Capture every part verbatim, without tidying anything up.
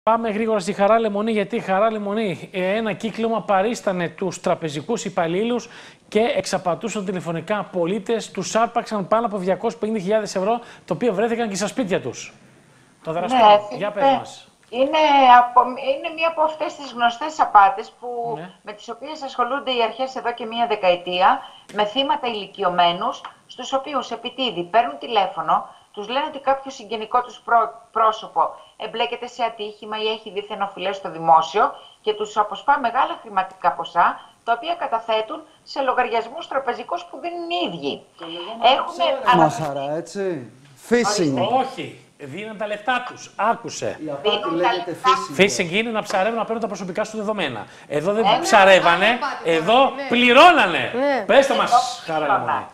Πάμε γρήγορα στη Χαρά Λεμονή, γιατί η Χαρά Λεμονή ένα κύκλωμα παρίστανε τους τραπεζικούς υπαλλήλους και εξαπατούσαν τηλεφωνικά πολίτες. Τους άρπαξαν πάνω από διακόσιες πενήντα χιλιάδες ευρώ, το οποίο βρέθηκαν και στα σπίτια τους. Το δραστό, ναι, για πες μας. Είναι, από, είναι μία από αυτές τις γνωστές απάτες που, ναι. με τις οποίες ασχολούνται οι αρχές εδώ και μία δεκαετία, με θύματα ηλικιωμένους, στους οποίους επιτίδη παίρνουν τηλέφωνο, τους λένε ότι κάποιο συγγενικό τους πρό, πρόσωπο εμπλέκεται σε ατύχημα ή έχει δίθεν οφειλές στο δημόσιο και τους αποσπά μεγάλα χρηματικά ποσά, τα οποία καταθέτουν σε λογαριασμούς τραπεζικούς που δεν είναι οι ίδιοι. Έχουμε Μαχαρά, έτσι. Phishing. Όχι. Δίνουν τα λεφτά τους. Άκουσε. Η απάτη λέγεται phishing. Phishing είναι να ψαρεύουν να παίρνουν τα προσωπικά σου δεδομένα. Εδώ δεν ψαρεύανε, εδώ πληρώνανε. Πες το μας, Χαρά Λεμονή.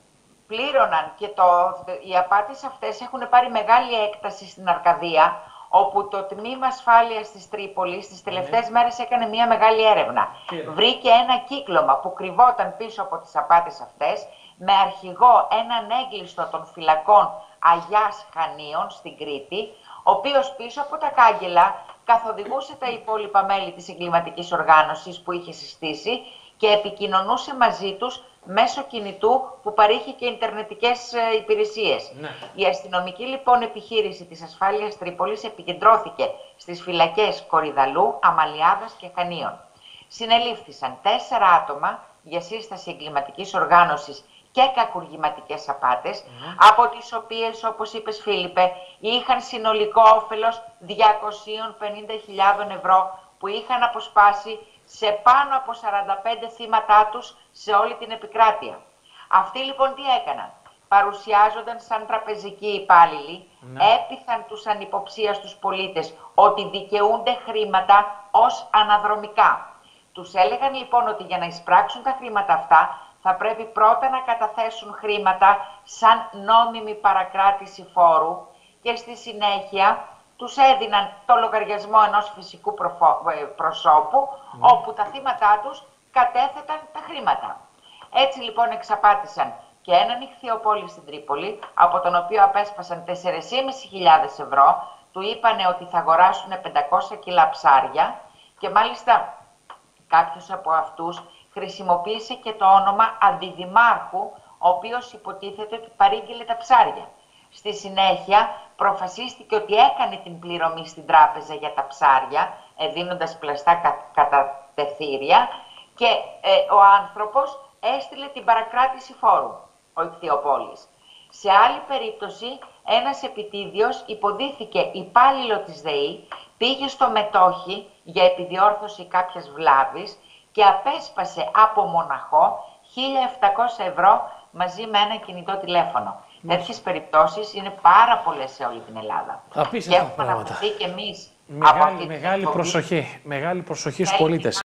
Πλήρωναν και το, οι απάτες αυτές έχουν πάρει μεγάλη έκταση στην Αρκαδία, όπου το Τμήμα Ασφάλειας της Τρίπολης τις τελευταίες ναι. μέρες έκανε μια μεγάλη έρευνα. Yeah. Βρήκε ένα κύκλωμα που κρυβόταν πίσω από τις απάτες αυτές, με αρχηγό έναν έγκλειστο των φυλακών Αγιάς Χανίων στην Κρήτη, ο οποίος πίσω από τα κάγκελα καθοδηγούσε τα υπόλοιπα μέλη της εγκληματικής οργάνωσης που είχε συστήσει και επικοινωνούσε μαζί τους μέσω κινητού που παρήχε και ιντερνετικές υπηρεσίες. Ναι. Η αστυνομική λοιπόν επιχείρηση της ασφάλειας Τρίπολης επικεντρώθηκε στις φυλακές Κορυδαλού, Αμαλιάδας και Χανίων. Συνελήφθησαν τέσσερα άτομα για σύσταση εγκληματικής οργάνωσης και κακουργηματικές απάτες, mm. από τις οποίες, όπως είπες Φίλιππε, είχαν συνολικό όφελος διακόσιες πενήντα χιλιάδες ευρώ που είχαν αποσπάσει σε πάνω από σαράντα πέντε θύματά τους σε όλη την επικράτεια. Αυτοί λοιπόν τι έκαναν? Παρουσιάζονταν σαν τραπεζικοί υπάλληλοι, ναι. έπειθαν τους ανυποψίαστους πολίτες ότι δικαιούνται χρήματα ως αναδρομικά. Τους έλεγαν λοιπόν ότι για να εισπράξουν τα χρήματα αυτά θα πρέπει πρώτα να καταθέσουν χρήματα σαν νόμιμη παρακράτηση φόρου και στη συνέχεια τους έδιναν το λογαριασμό ενός φυσικού προσώπου, mm. όπου τα θύματά τους κατέθεταν τα χρήματα. Έτσι λοιπόν εξαπάτησαν και έναν ιχθυοπόλη στην Τρίπολη, από τον οποίο απέσπασαν τέσσερις χιλιάδες πεντακόσια ευρώ, του είπανε ότι θα αγοράσουν πεντακόσια κιλά ψάρια και μάλιστα κάποιος από αυτούς χρησιμοποίησε και το όνομα αντιδημάρχου, ο οποίος υποτίθεται ότι παρήγγειλε τα ψάρια. Στη συνέχεια προφασίστηκε ότι έκανε την πληρωμή στην τράπεζα για τα ψάρια, δίνοντας πλαστά κα, κατατεθήρια και ε, ο άνθρωπος έστειλε την παρακράτηση φόρου, ο ιχθυοπόλης. Σε άλλη περίπτωση, ένας επιτίδιος υποδίθηκε υπάλληλο της ΔΕΗ, πήγε στο μετόχι για επιδιόρθωση κάποιας βλάβης και απέσπασε από μοναχό χίλια επτακόσια ευρώ μαζί με ένα κινητό τηλέφωνο. Τέτοιες περιπτώσεις είναι πάρα πολλές σε όλη την Ελλάδα. Απίστευτα και έχουμε αναφερθεί και εμείς μεγάλη, από αυτή μεγάλη, προσοχή, μεγάλη προσοχή στους πολίτες.